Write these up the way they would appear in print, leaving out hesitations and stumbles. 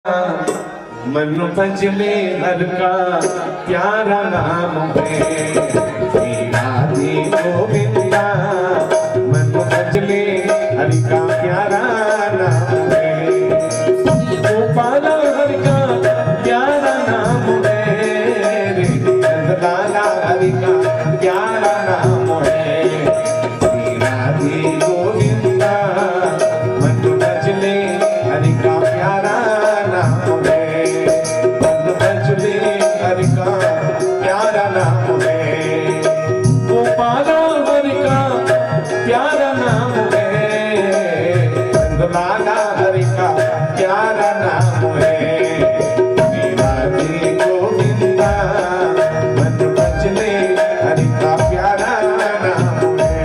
मन भजले हर का प्यारा नाम है राधे गोविंदा। मन भजले हर का प्यारा नाम है गोपाल हर का प्यारा नाम है लाला हर का प्यारा नाम है राधे गोविंदा। मन भजले हर का प्यारा नाम है प्यारा नाम है गोपाल हरि का प्यारा नाम है लाला हरि का प्यारा नाम है राधे गोविंदा। मन भजले हरि का प्यारा नाम है।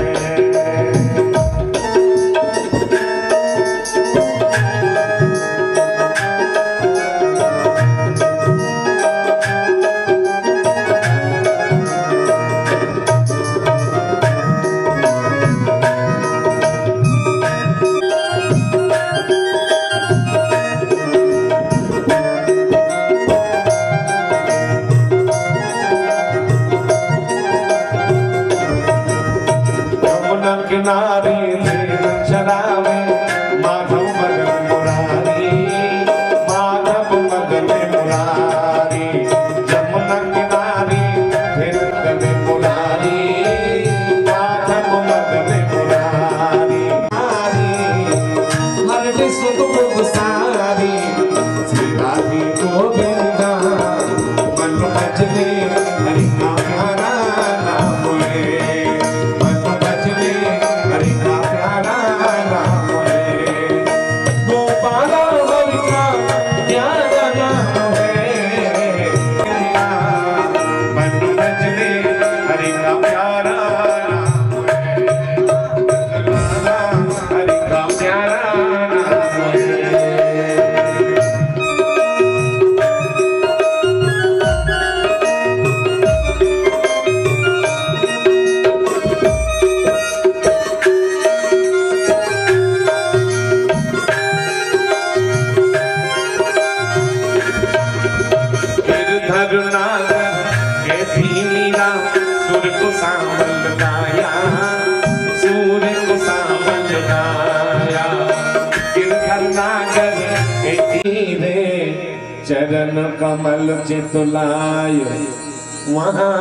किनारे चरावे माधव मदन मुरारी माधव मदन मुरारी जमुना किनारे मदन मुरारी माधव मदन मुरारी हर विश्व को सारी श्री राधे गोविंदा। मन भजले हरि का प्यारा नाम है मन भजले हरि का प्यारा नाम है गोपाल हरि का प्यारा नाम है मन भजले हरि का प्यारा नाम है हरि का प्यारा नाम है। सूर्य को सांवल गाया सूर्य को सांवल गाया गिरधर नागर के धीरे चरण कमल चितलाय वहाँ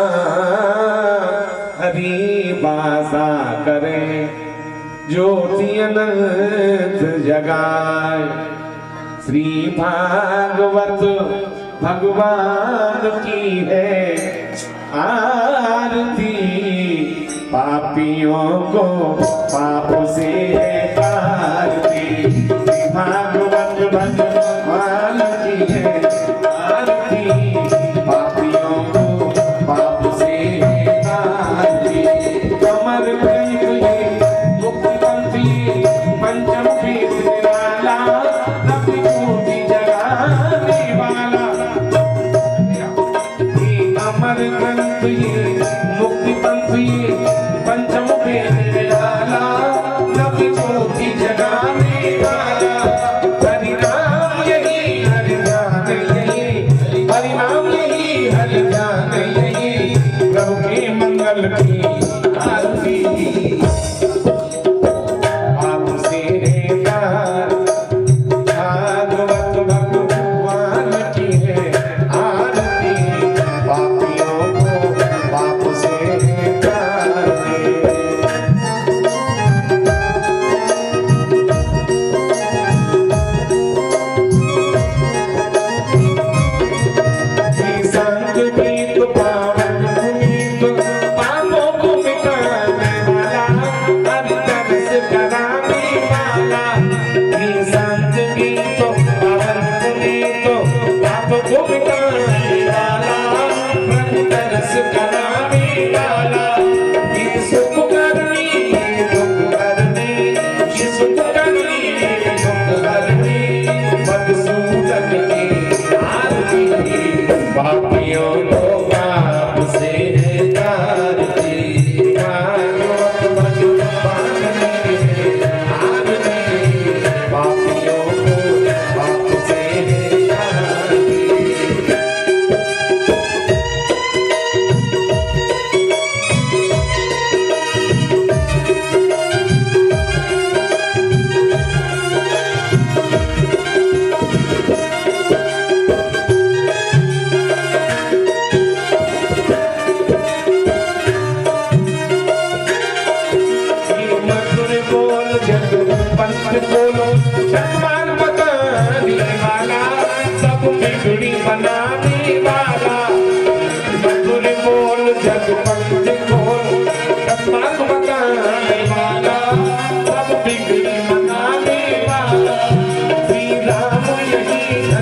हरि बासा करे ज्योति अनंत जगाए। श्री भागवत भगवान की है आरती पापियों को पाप से तारती। भागवत भगवान की है आरती पापियों को पाप से तारती। कमर मुक्ति पंथी पंचम पीठ निराला रवि कोटि जगाने वाला अमर ग्रंथ ये मुक्ति पंथ ये पंचम वेद निराला नवि ज्योति जगाने वाला हरि नाम यही हरि ज्ञान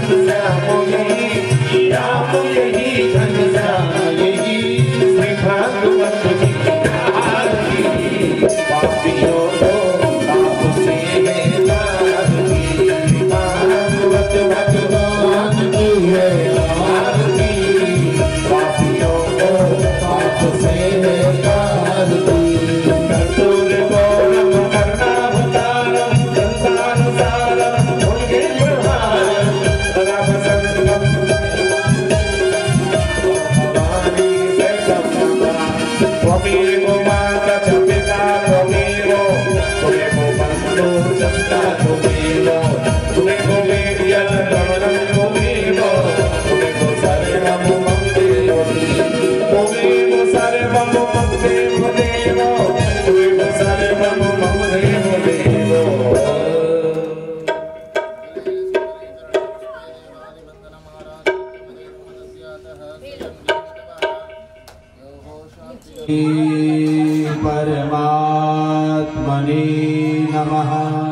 घनश्याम यही राम यही घनश्याम यही श्री भागवत जी की आरती पापियों को आप से है आरती भागवत भगवान की है आरती पापियों को आप से है आरती कर्पूर गौरम करुणावतारम संसारसारम भुजगे प्रहारम सदा वसंतम भवानी सैतम त्वमेव माता च पिता त्वमेव बन्धु सत्ता त्वमेव त्वमेव वेद्यः प्रवरं त्वमेव त्वमेव सर्वं मम देव त्वमेव सर्वं मम देव त्वमेव सर्वं मम देव परमात्मने नमः।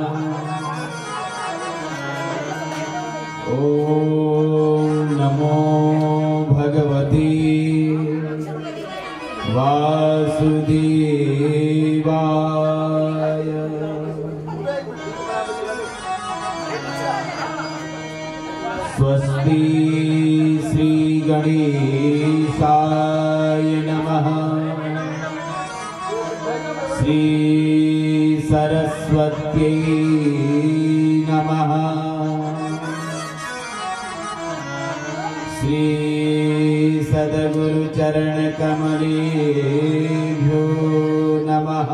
ओम नमो भगवते वासुदेवाय। स्वस्ति श्री गणेशाय नमः। श्री सरस्वत्यै नमः। श्री सद्गुरु चरण कमलेभ्यो नमः।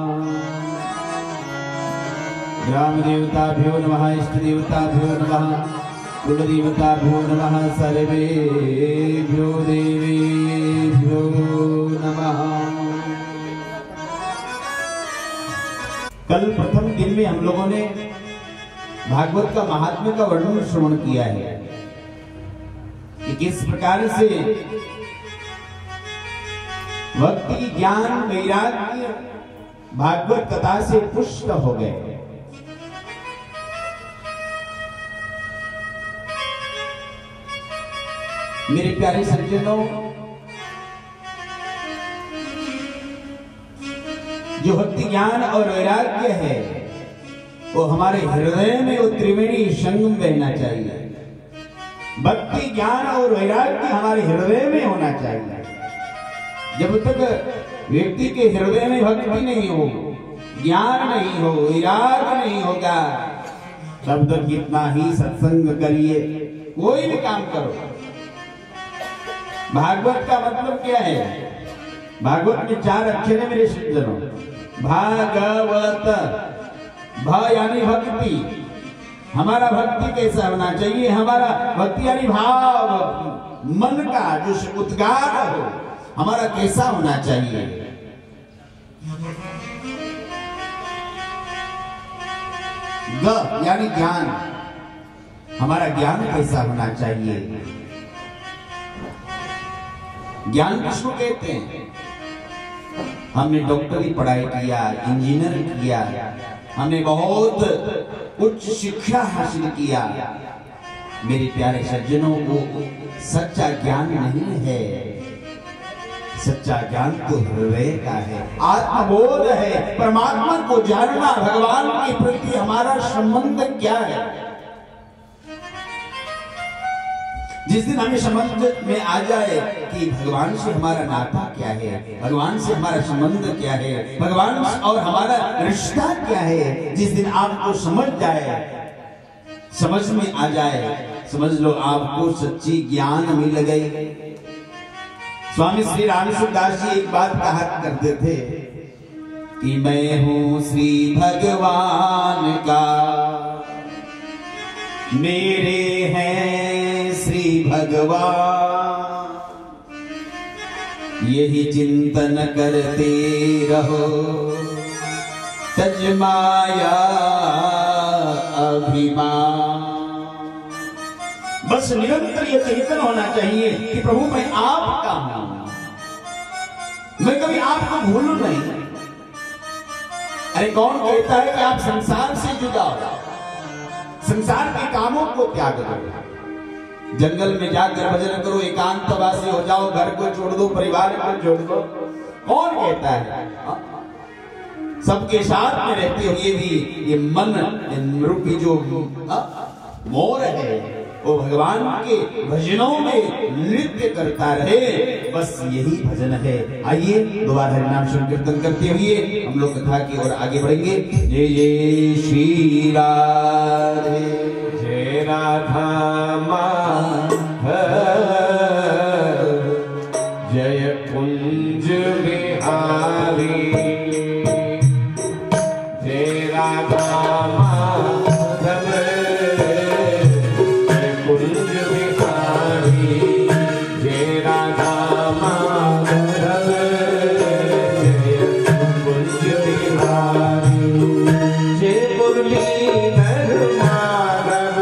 ग्राम देवताभ्यो नमः। इष्ट देवताभ्यो नमः। कुल देवताभ्यो नमः। सर्वेभ्यो देवेभ्यो नमः। कल प्रथम दिन में हम लोगों ने भागवत का महात्म्य का वर्णन श्रवण किया है कि किस प्रकार से भक्ति, ज्ञान, वैराग्य भागवत कथा से पुष्ट हो गए। मेरे प्यारे सज्जनों, जो भक्ति, ज्ञान और वैराग्य है वो हमारे हृदय में वो त्रिवेणी संगम बहना चाहिए। भक्ति, ज्ञान और वैराग्य हमारे हृदय में होना चाहिए। जब तक व्यक्ति के हृदय में भक्ति नहीं हो, ज्ञान नहीं हो, वैराग्य नहीं होगा, तब तक कितना ही सत्संग करिए, कोई भी काम करो। भागवत का मतलब क्या है? भागवत में 4 अक्षर है मेरे सज्जनों। भागवत, भ यानी भक्ति। हमारा भक्ति कैसा होना चाहिए? हमारा भक्ति यानी भाव, मन का जो उद्गार हो, हमारा कैसा होना चाहिए? ग यानी ज्ञान, हमारा ज्ञान कैसा होना चाहिए? ज्ञान किसको कहते हैं? हमने डॉक्टरी पढ़ाई किया, इंजीनियर किया, हमने बहुत उच्च शिक्षा हासिल किया। मेरे प्यारे सज्जनों, वो सच्चा ज्ञान नहीं है। सच्चा ज्ञान तो हृदय का है, आत्मबोध है, परमात्मा को जानना, भगवान के प्रति हमारा संबंध क्या है। जिस दिन हमें समझ में आ जाए कि भगवान से हमारा नाता क्या है, भगवान से हमारा संबंध क्या है, भगवान और हमारा रिश्ता क्या है, जिस दिन आपको समझ जाए, समझ में आ जाए, समझ लो आपको सच्ची ज्ञान मिल गई। स्वामी श्री रामसूरदास जी एक बात कहा करते थे कि मैं हूं श्री भगवान का, मेरे हैं श्री भगवान, यही चिंतन करते रहो, तज माया अभिमान। बस निरंतर ये चेतन होना चाहिए कि प्रभु मैं आपका हूं, मैं कभी आपको भूलूं नहीं। अरे कौन कहता है कि आप संसार से जुदा हो, संसार के कामों को त्याग दो, जंगल में जाकर भजन करो, एकांतवासी हो जाओ, घर को छोड़ दो, परिवार को छोड़ दो। कौन कहता है? सबके साथ में रहते हुए भी ये मन रूपी जो मोर है वो भगवान के भजनों में नृत्य करता रहे, बस यही भजन है। आइए दोबारा हरिनाम संकीर्तन करते हुए हम लोग कथा की ओर आगे बढ़ेंगे। जय जय श्री राधे, जय राधा माधव, जय कुंज बिहारी, जय राधा माधव, जय कुंज बिहारी, जय राधा माधव, जय कुंज बिहारी, जय मुरलीधर माधव,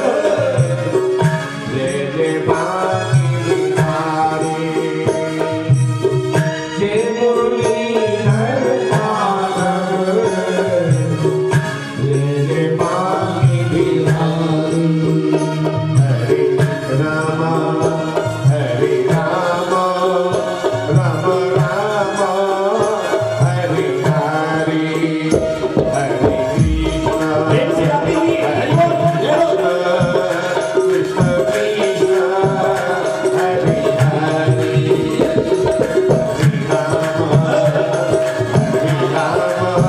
जय जय बांके बिहारी, जय मुरलीधर माधव, जय जय बांके बिहारी। हरे रामा राम राम हरे हरे, हरे कृष्ण कृष्ण कृष्ण हरे हरे, हरे राम हरे राम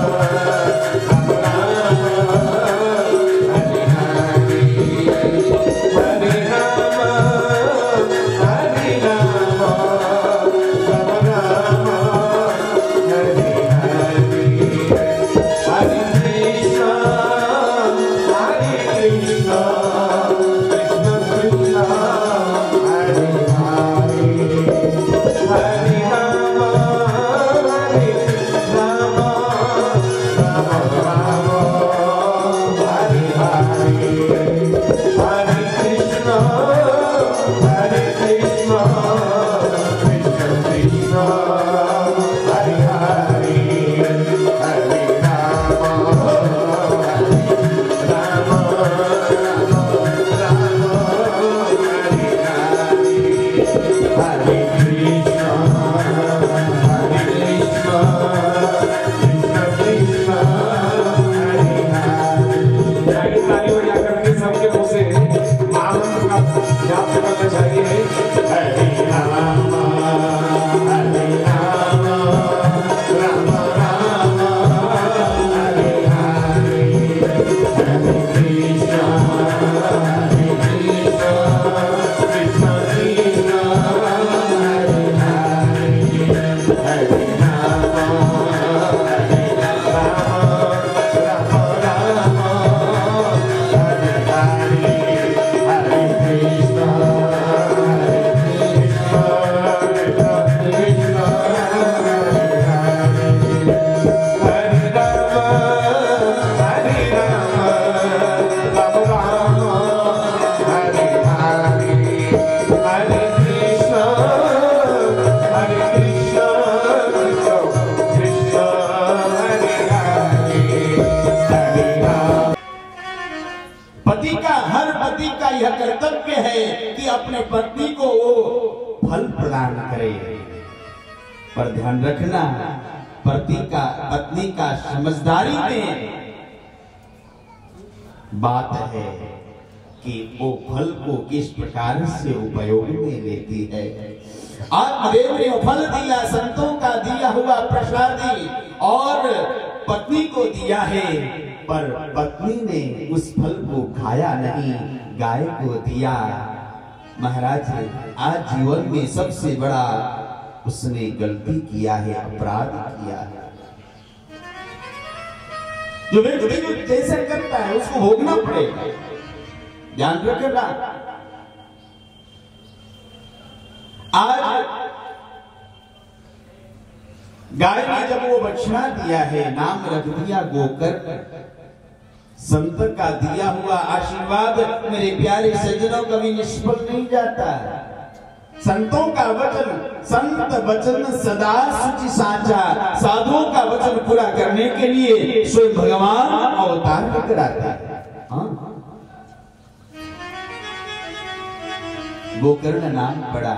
हरे हरे, हरे राम हरे राम राम राम हरे हरे, हरे कृष्ण कृष्ण कृष्ण हरे हरे, हरे राम हरे राम राम राम हरे हरे, हरे कृष्ण कृष्ण कृष्ण हरे हरे, हरे राम राम राम हरे हरे, हरे कृष्ण कृष्ण कृष्ण हरे हरे। ताली बजा करके सबके मुंह से महामंत्र का जाप करना चाहिए। हरे राम राम राम हरे हरे, हरे कृष्ण कृष्ण कृष्ण हरे हरे, हरे राम राम राम हरे हरे, हरे कृष्ण कृष्ण हरे हरे, हरे राम राम राम हरे हरे, हरे कृष्ण कृष्ण हरे हरे, हरे राम। पति का, हर पति का यह कर्तव्य है कि अपने पत्नी को वो फल प्रदान करे, पर ध्यान रखना पत्नी का समझदारी में बात है कि वो फल को किस प्रकार से उपयोग में लेती है। आत्मदेव ने फल दिया, संतों का दिया हुआ प्रसादी और पत्नी को दिया है, पर पत्नी ने उस फल को खाया नहीं, गाय को दिया। महाराज आज जीवन में सबसे बड़ा उसने गलती किया है, अपराध किया है। जो व्यक्ति को जैसा करता है उसको भोगना पड़ेगा, ध्यान रखना। आज गाय ने जब वो बछड़ा दिया है, नाम रख दिया गोकर, संत का दिया हुआ आशीर्वाद मेरे प्यारे सज्जनों कभी निष्फल नहीं जाता। संतों का वचन, संत वचन सदा सुचि साचा, साधुओं का वचन पूरा करने के लिए स्वयं भगवान अवतार लेकर आता है। गोकर्ण नाम पड़ा।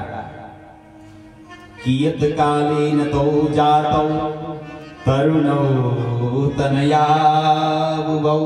कियत कालेन तो जातौ तरुणौ तनया बुभौ।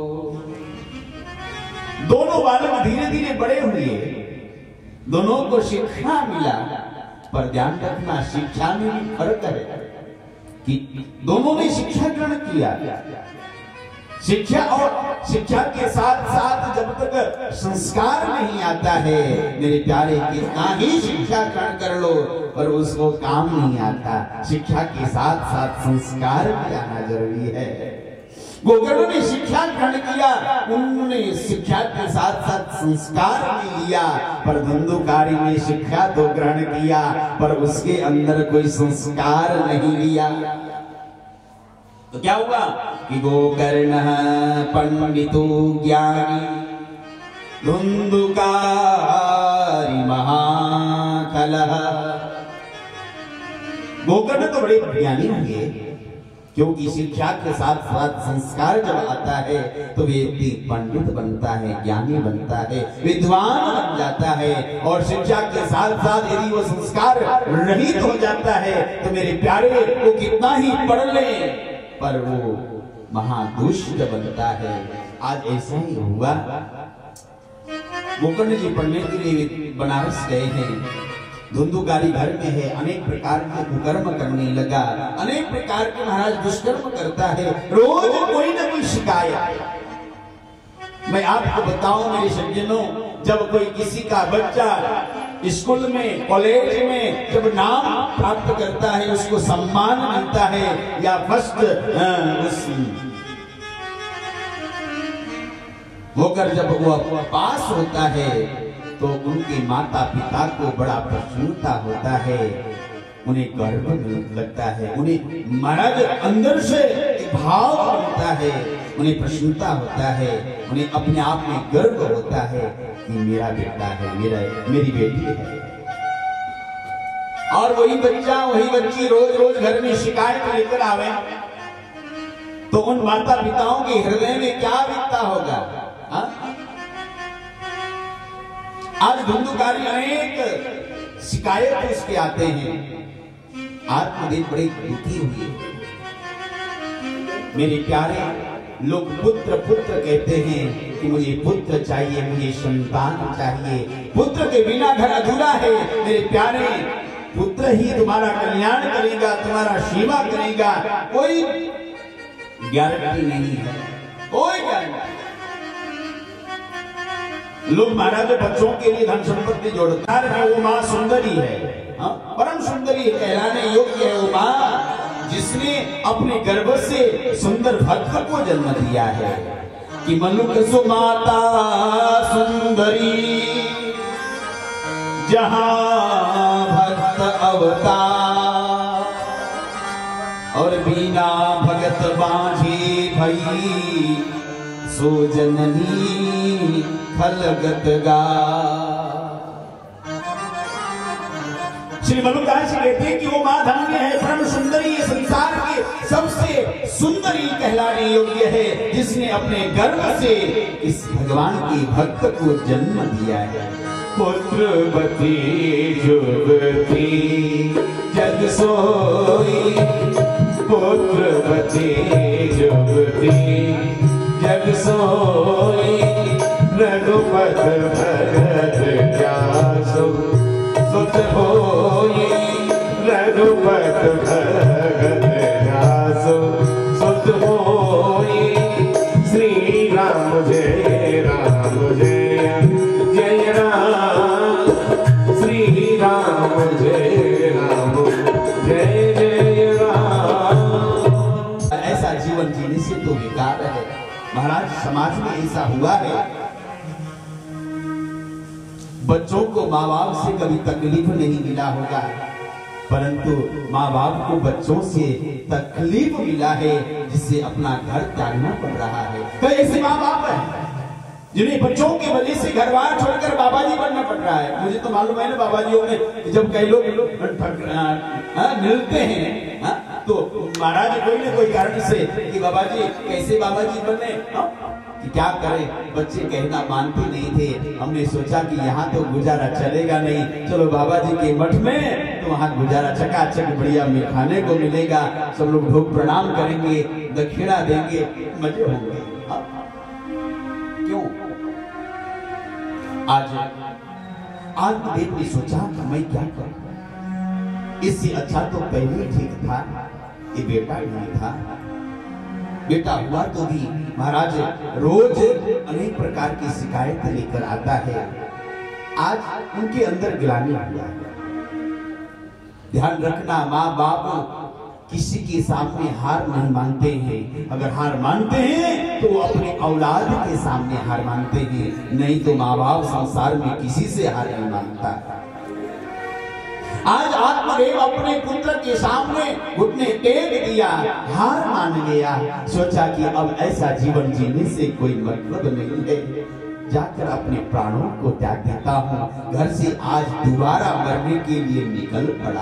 दोनों बालक धीरे धीरे बड़े हुए, दोनों को शिक्षा मिला, पर ध्यान रखना शिक्षा में भी फर्क है कि दोनों ने शिक्षा ग्रहण किया। शिक्षा और शिक्षा के साथ साथ जब तक संस्कार नहीं आता है मेरे प्यारे, कितना ही शिक्षा ग्रहण कर लो पर उसको काम नहीं आता। शिक्षा के साथ साथ संस्कार भी आना जरूरी है। गोकर्ण ने शिक्षा ग्रहण किया, उन्होंने शिक्षा के साथ साथ संस्कार भी लिया, पर धुंधुकारी ने शिक्षा तो ग्रहण किया पर उसके अंदर कोई संस्कार नहीं लिया। तो क्या हुआ कि गोकर्ण पंडितो ज्ञानी धुंधुकारी महाकलह। गोकर्ण तो बड़े ज्ञानी होंगे, क्योंकि शिक्षा के साथ साथ संस्कार जब आता है तो व्यक्ति पंडित बनता है, ज्ञानी बनता है, विद्वान बन जाता है। और शिक्षा के साथ साथ यदि वो संस्कार रहित हो जाता है तो मेरे प्यारे वो कितना ही पढ़ ले पर वो महादुष्ट बनता है। आज ऐसा ही हुआ। गोकर्ण जी पढ़ने के लिए बनारस गए हैं, धुंधुकारी घर में है, अनेक प्रकार के कुकर्म करने लगा, अनेक प्रकार के महाराज दुष्कर्म करता है, रोज कोई न कोई शिकायत। मैं आपको बताऊं मेरे सज्जनों, जब कोई किसी का बच्चा स्कूल में कॉलेज में जब नाम प्राप्त करता है, उसको सम्मान मिलता है या फर्स्ट होकर जब वो पास होता है तो उनके माता पिता को बड़ा प्रसन्नता होता है, उन्हें गर्व लगता है, उन्हें महाराज अंदर से भाव बनता है, उन्हें प्रसन्नता होता है, उन्हें अपने आप में गर्व होता है कि मेरा बेटा है, मेरी बेटी है। और वही बच्चा वही बच्ची रोज रोज घर में शिकायत लेकर आवे तो उन माता पिताओं के हृदय में क्या बीतता होगा। हा? आज धुंधुकारी अनेक शिकायत उसके आते हैं, आत्मदेव बड़े दुखी हुए। मेरे प्यारे लोग पुत्र पुत्र कहते हैं कि मुझे पुत्र चाहिए, मुझे संतान चाहिए, पुत्र के बिना घर अधूरा है। मेरे प्यारे पुत्र ही तुम्हारा कल्याण करेगा, तुम्हारा सेवा करेगा, कोई गारंटी नहीं है, कोई गारंटी। लोग महाराज बच्चों के लिए धन संपत्ति जोड़ता है, वो माँ सुंदरी है, परम सुंदरी कहलाने योग्य है वो माँ जिसने अपने गर्भ से सुंदर भक्त को जन्म दिया है। कि मनुक सुमाता सुंदरी जहां भक्त अवतार, और बिना भगत बांझे भई सो जननी खलगत गा। श्री मनुदास जी कहते हैं कि वो मां धन्य है, परम सुंदरी, संसार के सबसे सुंदरी कहलाने योग्य है, जिसने अपने गर्भ से इस भगवान के भक्त को जन्म दिया है। पुत्रवती जुगती जग सोई, पुत्रवती जुगती जग सोई, रघुपत भगत जासु सुत होई, रघुपत भगत जासु सुत होई। श्री राम जय जय राम, श्री राम जय जय राम। ऐसा जीवन जीने से तो बेकार है महाराज। समाज में ऐसा हुआ है, बच्चों को माँ बाप से कभी तकलीफ नहीं मिला होगा, परंतु माँ बाप को बच्चों से तकलीफ मिला है, जिससे अपना घर त्यागना पड़ रहा है। तो ऐसे माँ बाप है जिन्हें बच्चों की वजह से घर बार छोड़कर बाबा जी बनना पड़ रहा है। मुझे तो मालूम है ना बाबा जियों में जब कई लोग मिलते हैं तो महाराज कोई न कोई कारण से कि बाबा जी कैसे बाबा जी बने, कि क्या करें, बच्चे कहना मानते नहीं थे। हमने सोचा कि यहाँ तो गुजारा चलेगा नहीं, चलो बाबा जी के मठ में, तो वहाँ गुजारा चकाचक बढ़िया में खाने को मिलेगा, सब लोग भोग प्रणाम करेंगे, दक्षिणा देंगे, मजे होंगे। क्यों? आज आत्मदेव ने सोचा कि मैं क्या करूं, इससे अच्छा तो पहले ठीक था, ये बेटा नहीं था। बेटा हुआ तो भी महाराज रोज अनेक प्रकार की शिकायत लेकर आता है। आज उनके अंदर गिलानी हुआ। ध्यान रखना, माँ बाप किसी के सामने हार नहीं मानते हैं। अगर हार मानते हैं तो वो अपने औलाद के सामने हार मानते हैं, नहीं तो माँ बाप संसार में किसी से हार नहीं मानता। आज आत्मदेव अपने पुत्र के सामने घुटने टेक दिया, हार मान गया। सोचा कि अब ऐसा जीवन जीने से कोई मतलब नहीं है, जाकर अपने प्राणों को त्याग देता हूँ। घर से आज दोबारा मरने के लिए निकल पड़ा।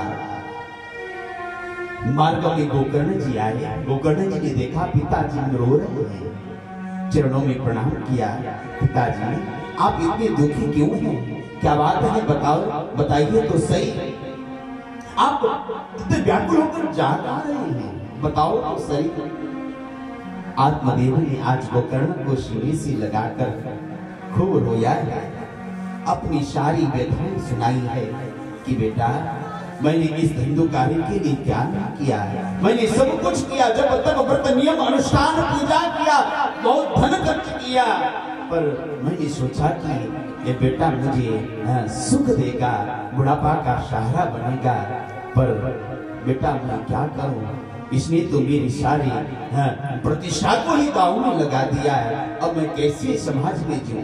मार्ग में गोकर्ण जी आए। गोकर्ण जी ने देखा पिताजी रो रहे हैं, चरणों में प्रणाम किया। पिताजी आप इतने दुखी क्यों हैं? क्या बात है, बताइए तो सही। आप इतने व्याकुल होकर जा रहे हैं, बताओ तो सही। आत्मदेव ने आज गोकर्ण को सीने से लगाकर खूब रोया है, अपनी सारी व्यथाएं सुनाई है कि बेटा मैंने इस हिंदू कार्य के लिए क्या नहीं किया है, मैंने सब कुछ किया, जब तक व्रत नियम अनुष्ठान पूजा किया, बहुत धन खर्च किया, पर मैंने सोचा कि ये बेटा मुझे सुख देगा, बुढ़ापा का सहारा बनेगा, पर बेटा मैं क्या करूं, इसने तो मेरी सारी प्रतिष्ठा को ही दांव में लगा दिया है, अब मैं कैसे समाज में जीऊं।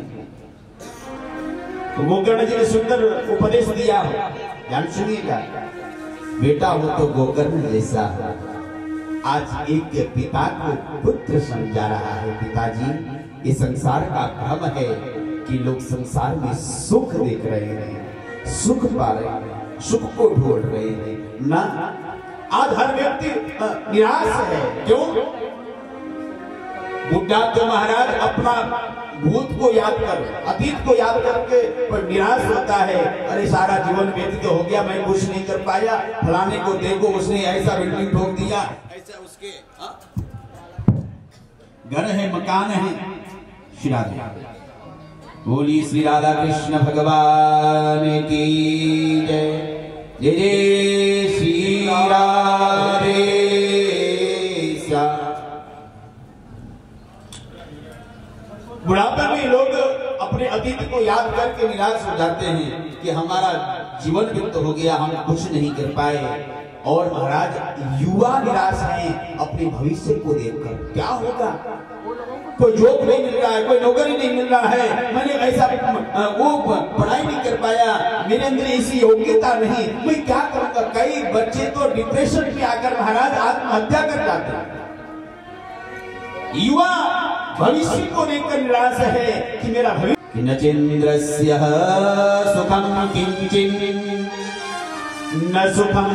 तो गोकर्ण जी ने सुंदर उपदेश दिया, ध्यान सुनिएगा। बेटा हो तो गोकर्ण जैसा, आज एक पिता को पुत्र समझा रहा है। पिताजी ये संसार का भ्रम है कि लोग संसार में सुख देख रहे हैं, सुख पा रहे हैं, सुख को ढूंढ रहे हैं ना। आज हर व्यक्ति निराश है। क्यों? बुढ़ा तो महाराज अपना भूत को याद कर, अतीत को याद करके पर निराश होता है। अरे सारा जीवन व्यतीत हो गया, मैं कुछ नहीं कर पाया, फलाने को देखो उसने ऐसा बिल्डिंग ठोक दिया, ऐसा उसके घर है, मकान है। श्री राधा बोली श्री राधा कृष्ण भगवान की जय। जय जय श्री राधे। बुढ़ापे में लोग अपने अतीत को याद करके निराश हो जाते हैं कि हमारा जीवन व्यतीत हो गया, हम कुछ नहीं कर पाए। और महाराज युवा निराश हैं अपने भविष्य को देखकर, क्या होगा, कोई जॉब नहीं मिल रहा है, कोई नौकरी नहीं मिल रहा है, मैंने ऐसा वो पढ़ाई नहीं कर पाया, मेरे अंदर ऐसी योग्यता नहीं, मैं क्या करूंगा। कई बच्चे तो डिप्रेशन में आकर महाराज आत्महत्या कर जाते हैं। युवा भविष्य को लेकर निराश है कि मेरा भविष्य न चेन्द्रस्य सुखम किंचिन न सुखम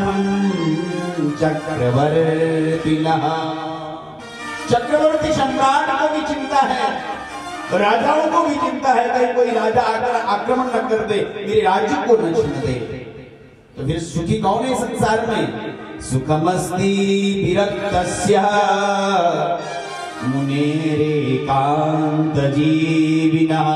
चक्रवर्तिनः। चक्रवर्ती सम्राट को भी चिंता है, राजाओं को भी चिंता है, कहीं कोई राजा आकर आक्रमण न कर दे, मेरे राज्य को न छीन दे। तो फिर सुखी कौन है संसार में? सुखमस्ति विरक्तस्य मुनेरेकांत जीविनः।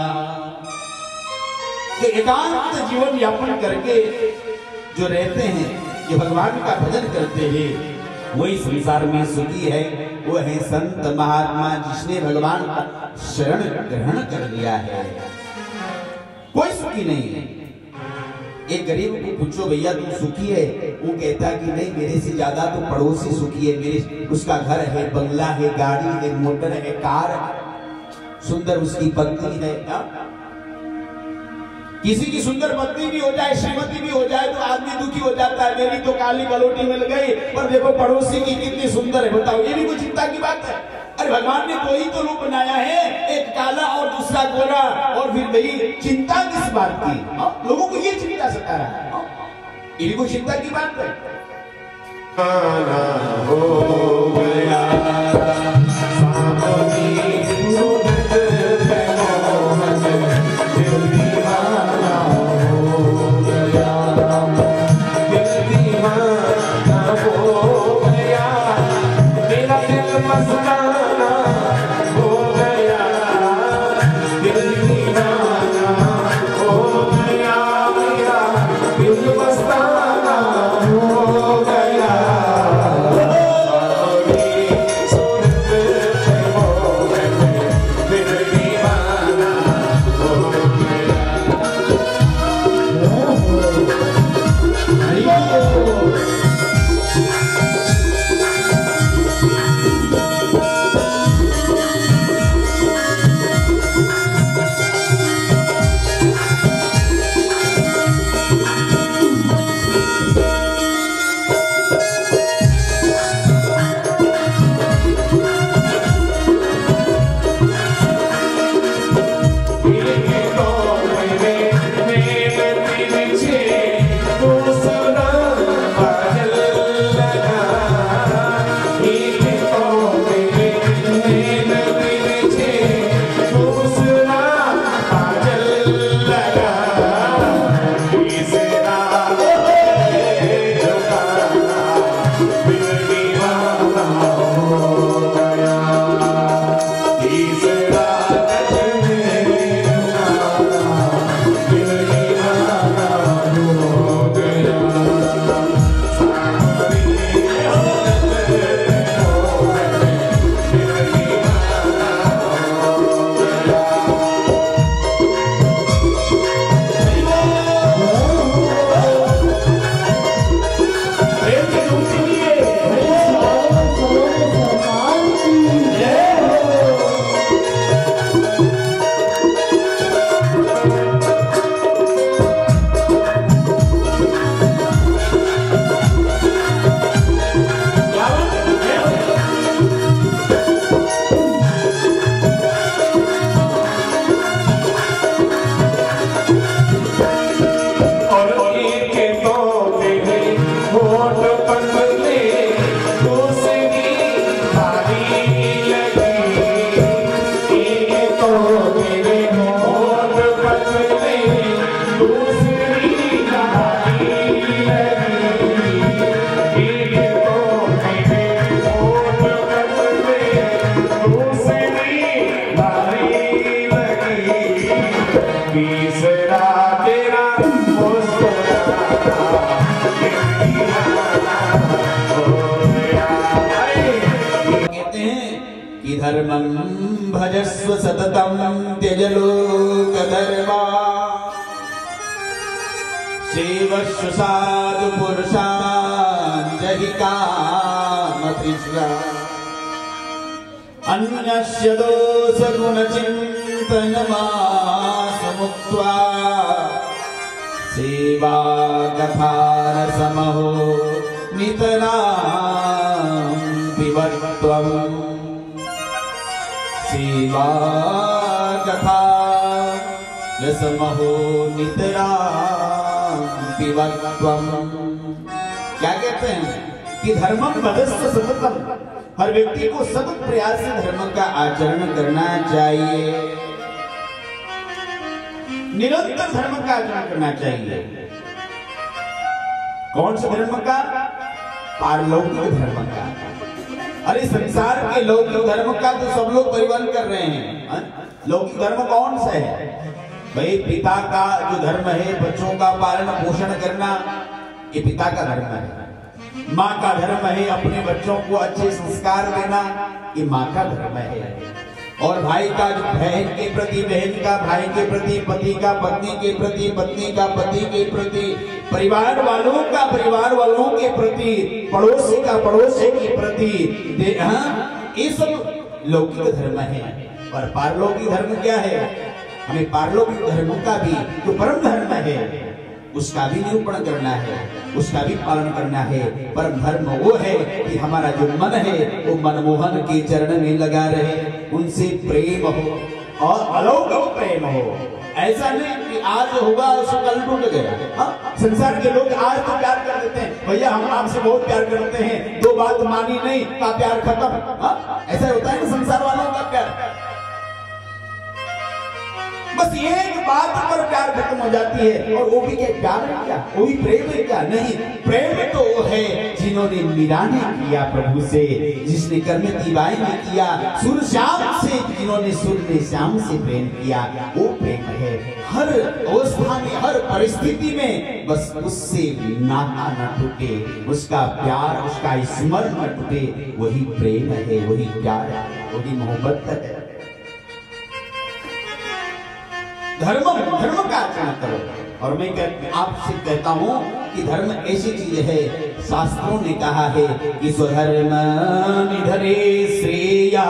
तो एकांत जीवन यापन करके जो रहते हैं, जो भगवान का भजन करते हैं, वही संसार में सुखी है। वो है संत महात्मा जिसने भगवान का शरण ग्रहण कर लिया है, कोई सुखी नहीं है। एक गरीब को पूछो भैया तुम सुखी है, वो कहता कि नहीं, मेरे से ज्यादा तो पड़ोसी सुखी है, मेरे उसका घर है, बंगला है, गाड़ी है, मोटर है, कार है, सुंदर उसकी पत्नी है। किसी की सुंदर पत्नी भी हो जाए, श्रीमती भी हो जाए तो आदमी दुखी हो जाता है, मेरी तो काली कलोटी मिल गई, पर देखो पड़ोसी की कितनी सुंदर है, बताओ, ये भी कोई चिंता की बात है? अरे भगवान ने दो ही तो रूप बनाया है, एक काला और दूसरा गोरा, और फिर भाई चिंता किस बात की? लोगों को ये चिंता सता रहा है, ये भी कोई चिंता की बात है? हो गया कहते हैं कि धर्मं भजस्व सततं त्यज लोकधर्मा सेवस्व साधु पुरुषान् जहि कामतृष्णा अन्यस्य दोष गुण चिन्तनमासमुक्त्वा सेवा कथार समहो नितरां पिबत्वम् सेवा कथा रसमहो नितरां पिबत्वम्। क्या कहते हैं कि धर्मं भजस्व सततम्, हर व्यक्ति को सतत प्रयास से धर्म का आचरण करना चाहिए, निरंतर धर्म का आचरण करना चाहिए। कौन सा धर्म का? पारलौकिक धर्म का। अरे संसार के लौकिक धर्म का तो सब लोग परिवहन कर रहे हैं। लौकिक धर्म कौन सा है भाई? पिता का जो धर्म है, बच्चों का पालन पोषण करना, ये पिता का धर्म है। माँ का धर्म है अपने बच्चों को अच्छे संस्कार देना, ये माँ का धर्म है। और भाई का जो बहन के प्रति, बहन का भाई के प्रति, पति का पत्नी के प्रति, पत्नी का पति के प्रति, परिवार वालों का परिवार वालों के प्रति, पड़ोसी का पड़ोसी के प्रति, ये सब लौकिक धर्म है। और पारलौकिक धर्म क्या है? हमें पारलौकिक धर्म का भी जो परम धर्म है उसका भी निरूपण करना है, उसका भी पालन करना है। परम धर्म वो है कि हमारा जो मन है वो मनमोहन के चरण में लगा रहे, उनसे प्रेम हो और अलौकिक प्रेम हो। ऐसा नहीं कि आज होगा उसको कल टूट गया। संसार के लोग आज तो प्यार कर देते हैं, भैया हम आपसे बहुत प्यार करते हैं, दो बात मानी नहीं का प्यार खत्म। ऐसा होता है ना संसार वालों का प्यार, बस एक बात पर प्यार खत्म हो जाती है। और वो भी क्या प्यार है? क्या वो भी प्रेम है? क्या नहीं, प्रेम तो वो है जिन्होंने मीरा ने किया प्रभु से, जिसने कर्म तिवारी ने किया सुर श्याम से, जिन्होंने सुर में श्याम से प्रेम किया, वो प्रेम है। हर अवस्था में, हर परिस्थिति में बस उससे नाता न टूटे, उसका प्यार, उसका स्मरण न टूटे, वही प्रेम है, वही प्यार है, वही मोहब्बत है। धर्म का आचरण करो। और मैं आपसे कहता हूं कि धर्म ऐसी चीज है, शास्त्रों ने कहा है कि स्वधर्म निधरे श्रेया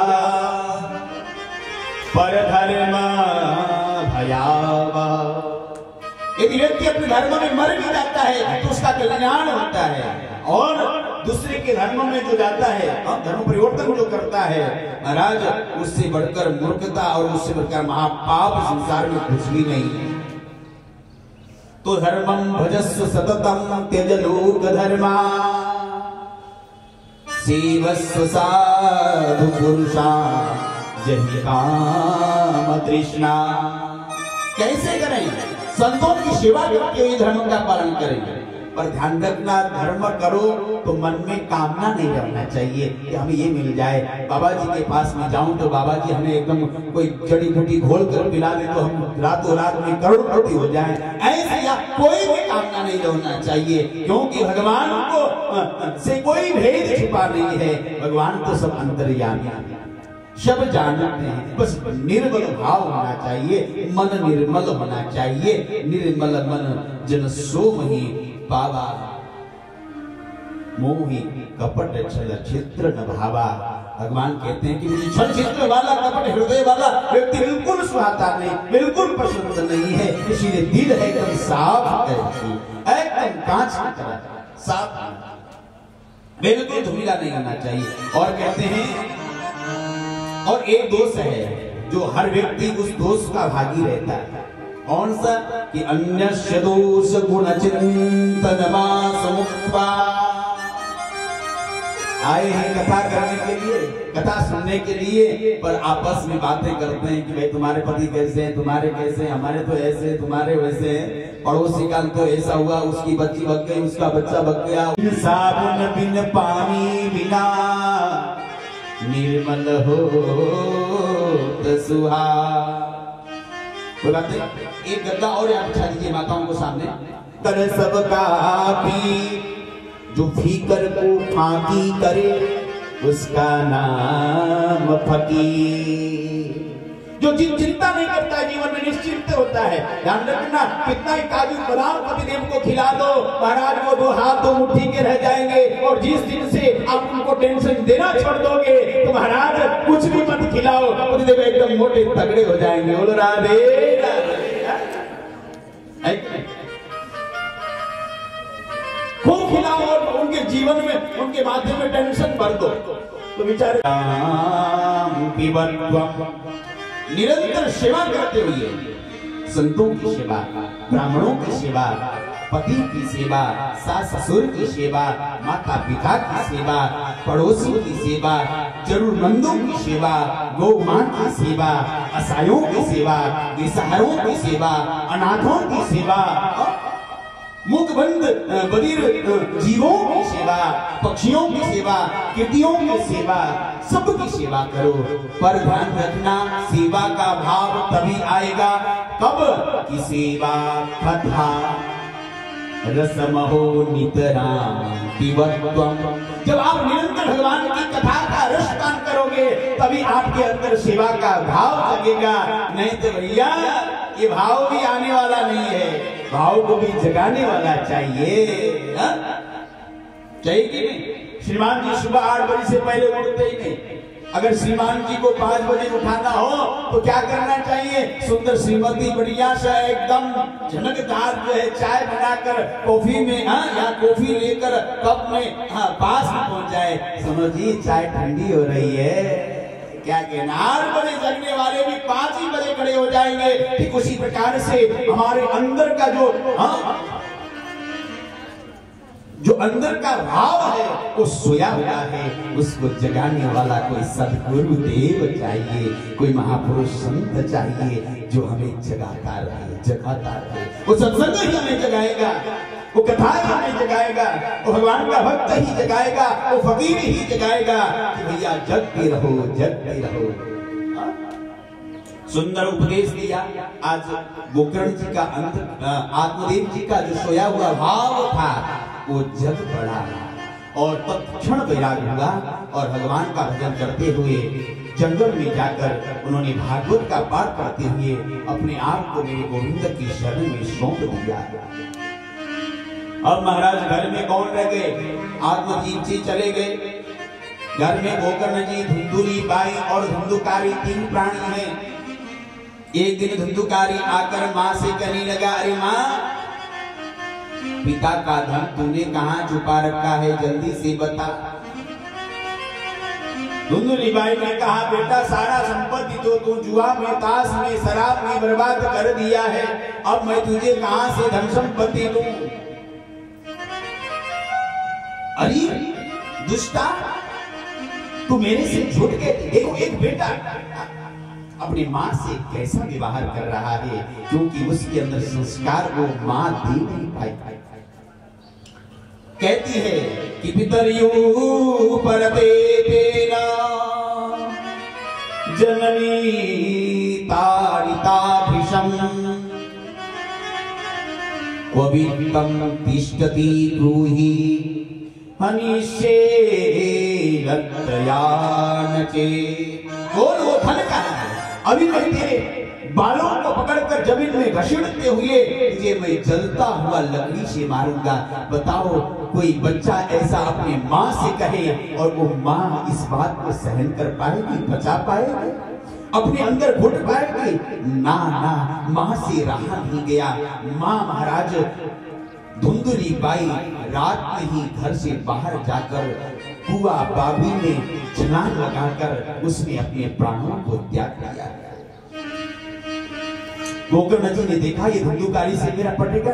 परधर्म भयावह। यदि व्यक्ति अपने धर्म में मर भी जाता है तो उसका कल्याण होता है, और दूसरे के धर्म में जो जाता है, धर्म परिवर्तन जो करता है महाराज, उससे बढ़कर मूर्खता और उससे बढ़कर महापाप संसार में कुछ भी नहीं है। तो धर्मं भजस्व सततं त्यज लोक धर्मा सेवस्व साधु पुरुषा जहि काम तृष्णा। कैसे करें? संतों की सेवा करके हुए धर्म का पालन करेंगे। पर ध्यान रखना, धर्म करो तो मन में कामना नहीं रहना चाहिए कि हमें ये मिल जाए। बाबा जी के पास में जाऊं तो बाबा जी हमें एकदम कोई जड़ी बूटी घोल कर पिला दे तो हम रातों रात में करोड़पति हो जाएं। ऐसे या कोई भी कामना नहीं रहना चाहिए, क्योंकि भगवान को से कोई भेद छुपा नहीं है। भगवान तो सब अंतर्यामी है, सब जानते हैं। बस निर्मल भाव होना चाहिए, मन निर्मल होना चाहिए। निर्मल मन जन सोमहि पावा मोहि कपट छल चित्र न भावा। भगवान कहते हैं कि छल चित्र वाला, कपट हृदय वाला व्यक्ति बिल्कुल सुहाता नहीं, बिल्कुल पसंद नहीं है। इसीलिए दिल है एकदम साफ करके, एकदम कांच की तरह साफ, बिल्कुल धुमिला नहीं होना चाहिए। और कहते हैं, और एक दोष है जो हर व्यक्ति उस दोष का भागी रहता है। कौन सा? कि अन्यस्य दोष गुण चिंतनमासमुक्त्वा। आए हैं कथा करने के लिए, कथा सुनने के लिए, पर आपस में बातें करते हैं कि भाई तुम्हारे पति कैसे हैं, तुम्हारे कैसे हैं, हमारे तो ऐसे, तुम्हारे वैसे हैं, पड़ोसी का तो ऐसा हुआ, उसकी बच्ची बच गई, उसका बच्चा बच गया। साबुन बिन पानी बिना निर्मल हो सुहा। एक गद्दा और यहाँ बिछा दीजिए माताओं को सामने। कर सबका पीर जो फीकर को फाकी करे उसका नाम फकीर। जो चिंता नहीं करता है जीवन में निश्चिंत होता है। ध्यान रखना, कितना ही काजू बादाम पतिदेव को खिला दो महाराज वो दो हाथ दो मुट्ठी के रह जाएंगे, और जिस दिन से आप उनको टेंशन देना छोड़ दोगे तो महाराज कुछ भी मत खिलाओ, पतिदेव एकदम मोटे तगड़े हो जाएंगे। बोलो राधे खूब खिलाओ और उनके जीवन में उनके माथे में टेंशन भर दो तो बेचारे निरंतर सेवा करते हुए संतों की सेवा, ब्राह्मणों की सेवा, पति की सेवा, सास ससुर की सेवा, माता पिता की सेवा, पड़ोसी की सेवा, जरूरतमंदों की सेवा, गौ मां की सेवा, असहायों की सेवा, बेसहारों की सेवा, अनाथों की सेवा, मुखबंद बधिर जीवों की सेवा, पक्षियों की सेवा, कीर्तियों की सेवा, सबकी सेवा करो। पर ध्यान रखना, सेवा का भाव तभी आएगा कब कि सेवा कथा रसमहो नितराम पिबत्वम। जब आप निरंतर भगवान की कथा का रस पान करोगे तभी आपके अंदर सेवा का भाव जगेगा। नहीं तो भैया ये भाव भी आने वाला नहीं है, भाव को भी जगाने वाला चाहिए। चाहिए कि नहीं? श्रीमान जी सुबह 8 बजे से पहले उठते ही नहीं। अगर श्रीमान जी को 5 बजे उठाना हो तो क्या करना चाहिए? सुंदर श्रीमती बढ़िया से एकदम झनकदार जो है चाय बनाकर कॉफी में या कॉफी लेकर कप में पास में पहुंच जाए। समझिए चाय ठंडी हो रही है। क्या कहना, 8 बजे जगने वाले भी 5 ही बजे खड़े हो जाएंगे। ठीक उसी प्रकार से हमारे अंदर का जो अंदर का भाव है वो सोया हुआ है, उसको जगाने वाला कोई सदगुरु देव चाहिए, कोई महापुरुष संत चाहिए जो हमें जगाता रहे। वो सत्संग ही हमें जगाएगा, वो कथा ही हमें जगाएगा, वो भगवान का भक्त ही जगाएगा, वो फकीर ही जगाएगा कि भैया जगते रहो जगते रहो। सुंदर उपदेश दिया। आज गोकर्ण जी का आत्मदेव जी का जो सोया हुआ भाव था वो जग पड़ा और तत्क्षण वैराग्य हुआ और भगवान का भजन करते हुए जंगल में जाकर उन्होंने भागवत का पाठ करते हुए अपने आप को मेरे गोविंद की शरण में सौंप दिया। अब महाराज घर में कौन रह गए? आत्मजीत जी चले गए। घर में गोकर्ण जी, धुंधुली बाई और धुंधुकारी 3 प्राणी हैं। एक दिन धुंधुकारी आकर माँ से कहने लगा, अरे माँ, पिता का धन तूने कहाँ छुपा रखा है, जल्दी से बता। धुंधुली बाई ने कहा, बेटा सारा संपत्ति तो तू जुआ में, ताश में, शराब में बर्बाद कर दिया है, अब मैं तुझे कहाँ से धन संपत्ति दूं? अरे दुष्टा, तू मेरे से झूठ के देखो। एक बेटा अपनी माँ से कैसा व्यवहार कर रहा है, क्योंकि उसके अंदर संस्कार वो माँ दे नहीं पाई। कहती है कि पितरयू परते तेना जननी तारिता भृशम क्ववित्तम तिष्ठति ब्रूहि हनिष्ये लत्तयानचे। बोल वो धन का है, अभी मैं तेरे बालों को पकड़कर जमीन में घसीटते हुए तुझे मैं जलता हुआ लकड़ी से मारूंगा। बताओ कोई बच्चा ऐसा अपनी माँ से कहे और वो माँ इस बात को सहन कर पाएगी, बचा पाएगी, अपने अंदर घुट पाएगी? ना ना, माँ से रहा नहीं गया। माँ महाराज धुंधुली बाई रात में ही घर से बाहर जाकर कुआ बाबी में छलांग लगाकर उसने अपने प्राणों को त्याग दिया। गोकर्ण जी ने देखा ये धुंधुकारी से मेरा पटेगा।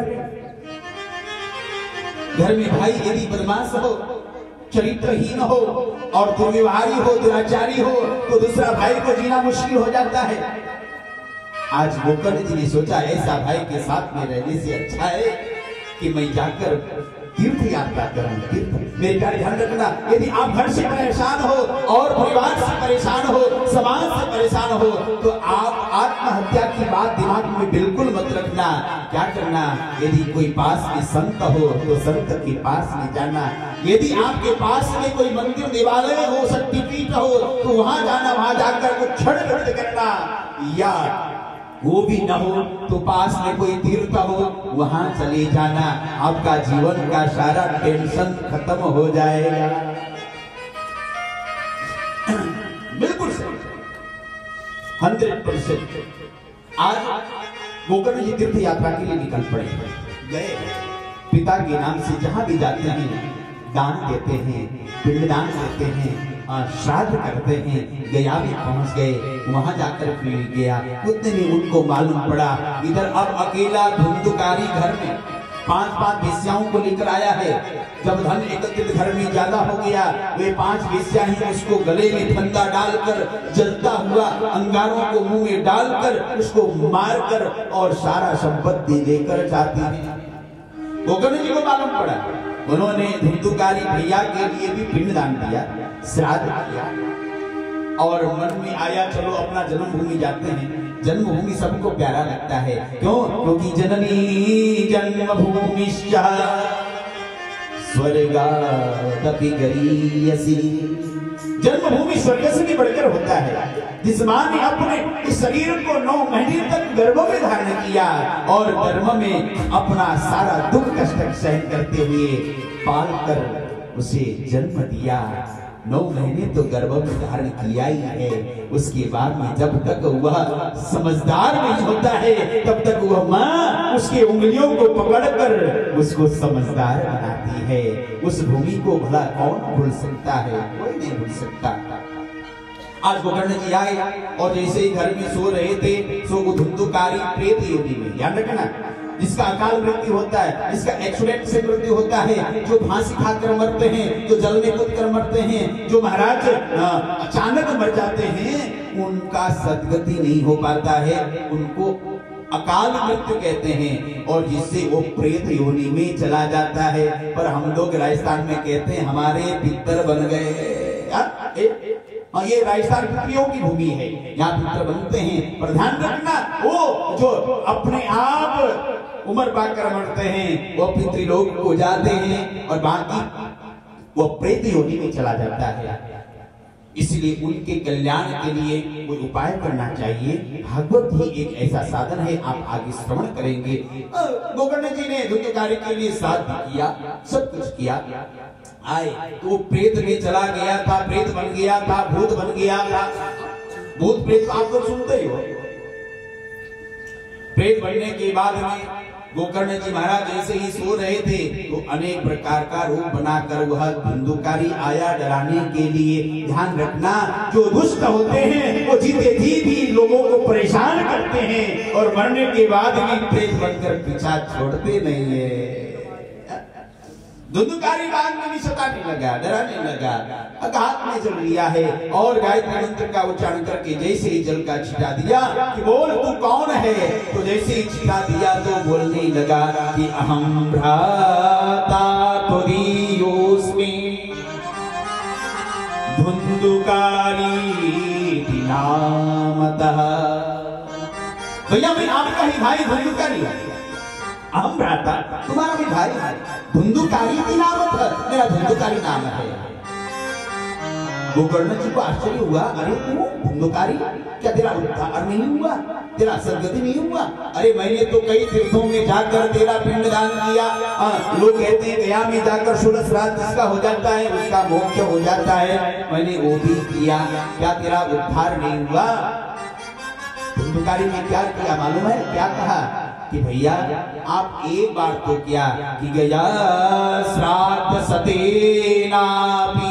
घर में भाई यदि बदमाश हो, चरित्रहीन हो और दुर्व्यवहारी हो, दुराचारी हो तो दूसरा भाई को जीना मुश्किल हो जाता है। आज गोकर्ण जी ने सोचा ऐसा भाई के साथ में रहने से अच्छा है कि मैं जाकर तीर्थ यात्रा करूं। तीर्थ मेरे प्यारे ध्यान रखना, यदि आप घर से परेशान हो और परिवार से परेशान हो, समाज से परेशान हो, तो आप आत्महत्या की बात दिमाग में बिल्कुल मत रखना। क्या करना, यदि कोई पास में संत हो तो संत के पास में जाना। यदि आपके पास में कोई मंदिर देवालय हो, शक्तिपीठ हो, तो वहां जाना, वहां जाकर कुछ क्षण व्यक्त करना। या वो भी न हो तो पास में कोई तीर्थ हो, वहां चले जाना। आपका जीवन का सारा टेंशन खत्म हो जाएगा। बिल्कुल सही, 100%। आज गोकर्ण जी तीर्थ यात्रा के लिए निकल पड़े, गए पिता के नाम से जहां भी जाते हैं दान देते हैं, पिंडदान देते हैं, श्राद्ध करते हैं। गया में पहुंच गए, वहां जाकर गया, उतने में उनको मालूम पड़ा इधर अब अकेला धुंधुकारी घर में 5-5 वेश्याओं को लेकर आया है। जब धन एकत्रित घर में ज्यादा हो गया, वे 5 वेश्या ही उसको गले में फंदा डालकर, जलता हुआ अंगारों को मुंह में डालकर, उसको मारकर और सारा संपत्ति लेकर जाती है। गोकर्ण जी को मालूम पड़ा, उन्होंने धुंधुकारी भैया के लिए भी पिंडदान दिया, श्राद्ध किया, और मन में आया चलो अपना जन्मभूमि जाते हैं। जन्मभूमि सबको प्यारा लगता है, क्यों? क्योंकि जननी जन्मभूमिश्च स्वर्गादपि गरीयसी। जन्मभूमि स्वर्ग से भी बढ़कर होता है। जिस मां ने अपने इस शरीर को 9 महीने तक गर्भ में धारण किया और गर्भ में अपना सारा दुख कष्ट सहन करते हुए पाल कर उसे जन्म दिया, 9 महीने तो गर्भ में धारण किया ही है। उसके बाद में जब तक वह समझदार नहीं होता है, तब तक वह माँ उसके उंगलियों को पकड़कर उसको समझदार बनाती है। उस भूमि को भला कौन भूल सकता है? कोई नहीं भूल सकता। आज गोकर्ण जी आए और जैसे ही घर में सो रहे थे, सो वो धुंधुकारी प्रेत योनि में, ध्यान रखना, जिसका अकाल मृत्यु होता है, जिसका एक्सीडेंट से मृत्यु होता है, जो फांसी खाकर मरते हैं, जो जल में कूदकर मरते हैं, जो महाराज अचानक मर जाते हैं, उनका सदगति नहीं हो पाता है, उनको अकाल मृत्यु कहते हैं, और जिससे वो प्रेत योनि में चला जाता है। पर हम लोग राजस्थान में कहते हैं हमारे पितर बन गए। ये राजस्थान पितरियों की भूमि है, यहाँ पितर बनते हैं। पर ध्यान रखना, वो जो अपने आप उम्र पाकर मरते हैं वो पितृलोक को जाते हैं, और बाकी वो प्रेत योनि में चला जाता है। इसलिए उनके कल्याण के लिए कोई उपाय करना चाहिए। भागवत ही एक ऐसा साधन है, आप आगे श्रवण करेंगे। गोकर्ण जी ने धुंधुकारी के लिए श्राद्ध किया, सब कुछ किया। आए तो प्रेत में चला गया था, प्रेत बन गया था, भूत बन गया था। भूत प्रेत आप लोग सुनते ही हो। प्रेत बनने के बाद में गोकर्ण जी महाराज जैसे ही सो रहे थे, तो अनेक प्रकार का रूप बनाकर वह धुंधुकारी आया डराने के लिए। ध्यान रखना, जो दुष्ट होते हैं वो जीते जी भी लोगों को परेशान करते हैं, और मरने के बाद भी प्रेत बनकर पीछा छोड़ते नहीं है। धुंधुकारी बाग में भी सताने लगा, डराने लगा, हाथ में जल लिया है, और गायत्री मंत्र का उच्चारण करके जैसे ही जल का छिटा दिया कि बोल तू कौन है, तो जैसे ही छिटा दिया तो बोलने लगा कि अहम भ्राता तुरीयोस्मि धुंधुकारी नामतः। भैया मैं आपका ही भाई धुंधुकारी, अहम भ्राता तुम्हारा भी भाई है, धुंधुकारी नामत है, मेरा धुंधुकारी नाम है। गोकर्ण जी को आश्चर्य हुआ, अरे तू धुंधुकारी, क्या तेरा उद्धार नहीं हुआ, तेरा सदगति नहीं हुआ? अरे मैंने तो कई तीर्थों में जाकर तेरा पिंडदान किया। लोग कहते हैं गया में जाकर 16 श्राद्ध जिसका हो जाता है उसका मोक्ष हो जाता है, मैंने वो भी किया, क्या तेरा उद्धार नहीं हुआ? धुंधुकारी ने क्या किया मालूम है? क्या कहा कि भैया आप एक बार तो क्या कि गया श्राद्ध सतेनापि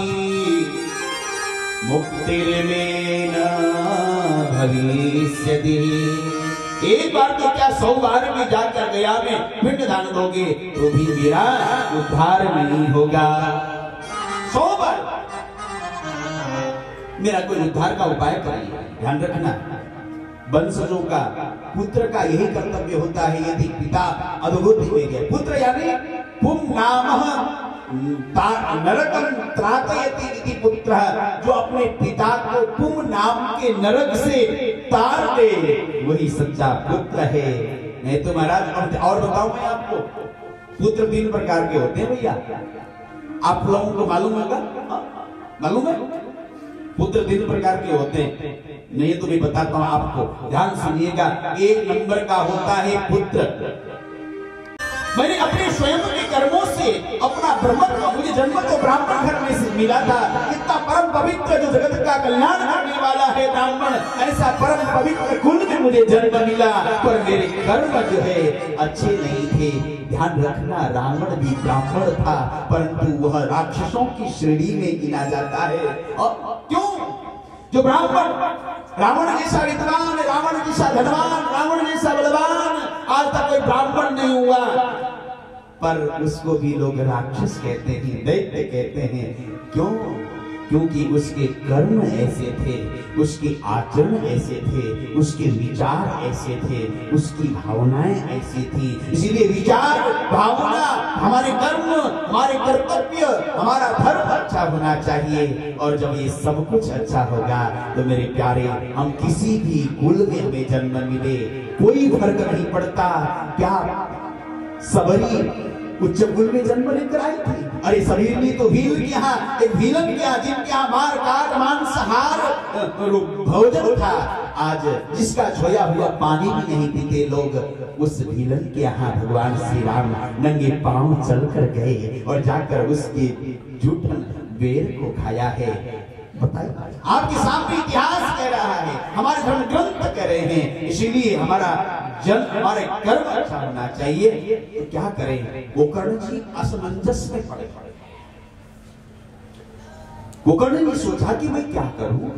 मुक्तिर्मेन भविष्यति। एक बार तो क्या 100 बार में जाकर गया में पिंडदान दोगे तो भी मेरा उद्धार नहीं होगा। 100 बार मेरा कोई उद्धार का उपाय करिए। ध्यान रखना, वंशजों का, पुत्र का यही कर्तव्य होता है। यदि पिता अधोगति में गए, पुत्र यानी पुम नामः नरकम त्रातयति इति पुत्र, जो अपने पिता को पुम नाम के नरक से तार दे वही सच्चा पुत्र है। नहीं तो महाराज और बताऊं मैं आपको, पुत्र 3 प्रकार के होते हैं भैया, आप लोगों को मालूम होगा? मालूम है? पुत्र 3 प्रकार के होते हैं। नहीं तो मैं बताता हूं आपको, ध्यान सुनिएगा। 1 नंबर का होता है पुत्र। मैंने अपने स्वयं के कर्मों से अपना ब्रह्मत्व, मुझे जन्म तो ब्राह्मण घर में से मिला था। इतना परम पवित्र जो जगत का कल्याण करने वाला है ब्राह्मण, ऐसा परम पवित्र कुल में मुझे जन्म मिला, पर मेरे कर्म जो है अच्छे नहीं थे। ध्यान रखना, रावण भी ब्राह्मण था, परंतु वह राक्षसों की श्रेणी में गिना जाता है। और क्यों? जो ब्राह्मण, रावण जैसा विद्वान, रावण जैसा धनवान, रावण जैसा बलवान आज तक कोई ब्राह्मण नहीं हुआ, पर उसको भी लोग राक्षस कहते हैं, दैत्य कहते हैं। क्यों? क्योंकि उसके कर्म ऐसे थे, उसके आचरण ऐसे थे, उसके विचार ऐसे थे, उसकी भावनाएं ऐसी थी। इसीलिए विचार, भावना, हमारे कर्म, हमारे कर्तव्य, हमारा धर्म अच्छा होना चाहिए। और जब ये सब कुछ अच्छा होगा तो मेरे प्यारे, हम किसी भी कुल में हमें जन्म मिले कोई फर्क नहीं पड़ता। क्या सबरी उच्च कुल में जन्म लेकर आई थी? अरे सबरी तो भील के यहाँ, एक भीलन के यहाँ, जिनके यहाँ मार काट मांसाहार भोजन था, आज जिसका छोया हुआ पानी भी नहीं पीते लोग, उस भीलन के यहाँ भगवान श्री राम नंगे पांव चल कर गए और जाकर उसके जूठन बेर को खाया है। बताइए, आपके सामने इतिहास कह रहा है, हमारे धर्म ग्रंथ कह रहे हैं। इसीलिए हमारा हमारे कर्म अच्छा होना चाहिए। तो क्या करें? गोकर्ण जी असमंजस में पड़े। गोकर्ण ने सोचा कि मैं क्या करूं।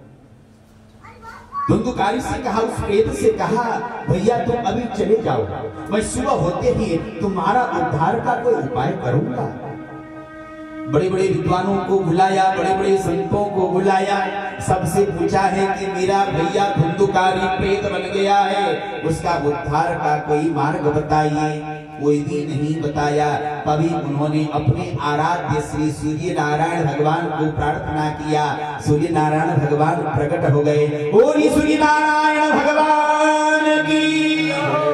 धुंधुकारी से कहा, उस प्रेत से कहा, भैया तुम अभी चले जाओ, मैं सुबह होते ही तुम्हारा उद्धार का कोई उपाय करूंगा। बड़े बड़े विद्वानों को बुलाया, बड़े बड़े संतों को बुलाया, सबसे पूछा है कि मेरा भैया धुंधुकारी प्रेत बन गया है, उसका उद्धार का कोई मार्ग बताइए। कोई भी नहीं बताया। तभी उन्होंने अपने आराध्य श्री सूर्य नारायण भगवान को प्रार्थना किया। सूर्य नारायण भगवान प्रकट हो गए। बोली सूर्य नारायण भगवान की।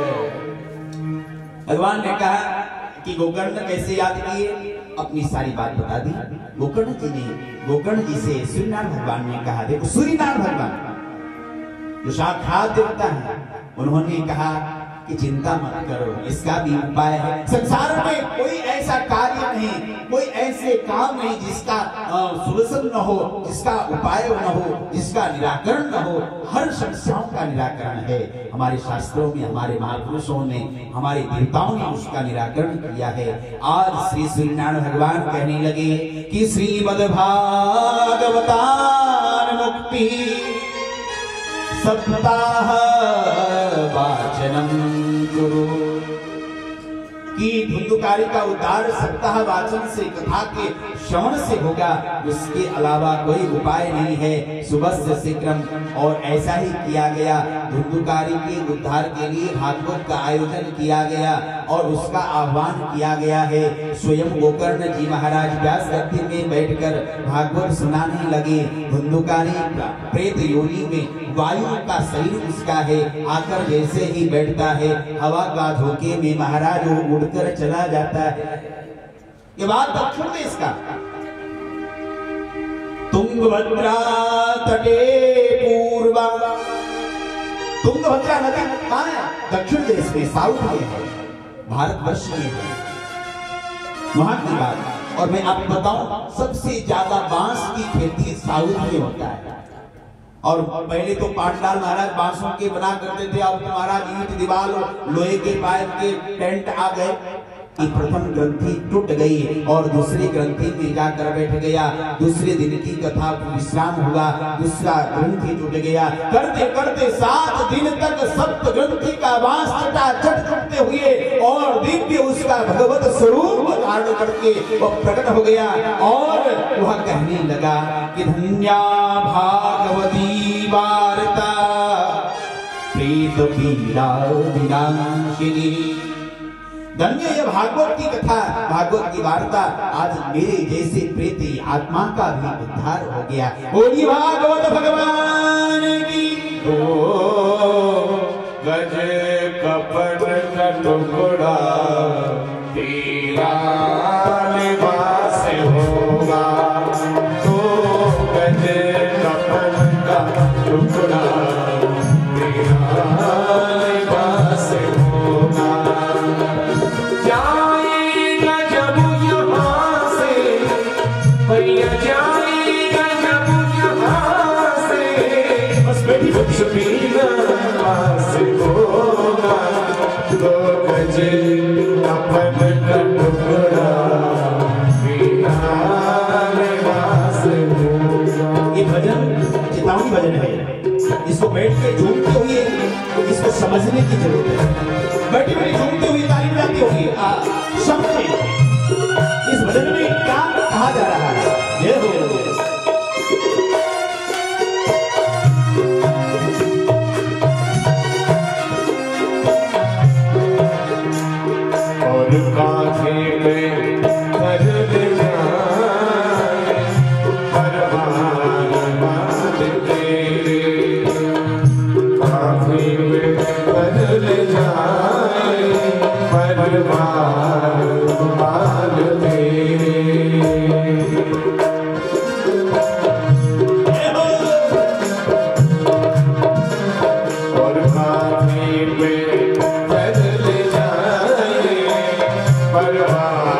भगवान ने कहा कि गोकर्ण कैसे याद किए, अपनी सारी बात बता दी। गोकर्ण जी से सूर्यनारायण भगवान ने कहा, देखो सूर्यनारायण भगवान जो साक्षात देवता है, उन्होंने कहा कि चिंता मत करो, इसका भी उपाय है। संसार में कोई ऐसा कार्य नहीं, कोई ऐसे काम नहीं जिसका सोल्यूशन न हो, जिसका उपाय न हो, जिसका निराकरण न हो। हर समस्याओं का निराकरण है। हमारे शास्त्रों में, हमारे महापुरुषों ने, हमारे देवताओं ने उसका निराकरण किया है। आज श्री सूर्यनारायण भगवान कहने लगे कि श्रीमद् भागवतान मुक्ति सप्ताह वाचनम गुरु, कि धुंधुकारी का उद्धार सप्ताह वाचन से, कथा के श्रवण से होगा, उसके अलावा कोई उपाय नहीं है। सुबह से शीघ्रम। और ऐसा ही किया गया। धुंधुकारी के उद्धार के लिए भागवत का आयोजन किया गया और उसका आह्वान किया गया है। स्वयं गोकर्ण जी महाराज व्यास गद्दी में बैठकर भागवत सुनाने लगे। धुंधुकारी प्रेत योनि में वायु का शरीर उसका है, आकर जैसे ही बैठता है, हवा का झोंके में महाराज वो उड़कर चला जाता है। ये बात दक्षिण देश का, तुंगभद्रा तटे पूर्वा, तुंगभद्रा नदी कहाँ है? दक्षिण देश में, साउथ में है, भारतवर्ष में है, वहां की बात। और मैं आपको बताऊं, सबसे ज्यादा बांस की खेती साउथ में होता है। और पहले तो पाटलाल महाराज बांसों के बना करते थे, अब महाराज ईंट, दीवार, लोहे के पाइप के टेंट आ गए। प्रथम ग्रंथि टूट गई और दूसरी ग्रंथि में जाकर बैठ गया। दूसरे दिन की कथा विश्राम हुआ, दूसरा ग्रंथि टूट गया। करते करते 7 दिन तक सप्त ग्रंथि का बांस चटाचट टूटते हुए और दिव्य उसका भगवत स्वरूप धारण करके वो प्रकट हो गया। और वह कहने लगा कि धन्या भागवती वार्ता चित पीड़ा विनाशिनी। धन्य यह भागवत की कथा, भागवत की वार्ता, आज मेरे जैसे प्रेती आत्मा का भी उद्धार हो गया। बोलिए भागवत भगवान की। गज कपट का टुकड़ा तेरा लिबास होगा, तो गज कपट का टुकड़ा तेरा लिबास होगा। जाएगा जब यहाँ से भैया, जाएगा जब यहाँ से, बस बेटी कुछ पीना पास होगा, तो गज अपन का टुकड़ा पीना लिबास होगा। ये भजन चेतावनी भजन है, इसको बैठ के झूमते हुए इसको समझने की जरूरत है। बैठी बैठी झूमते हुए ताली बजाती होगी, समझे इस भजन में क्या कहा जा रहा है। ये हो और कांधे में कर ले जाए परवान बांध तेरे, कांधे में कर ले जाए परवान बांध तेरे। और कांधे में कर ले जाए परवान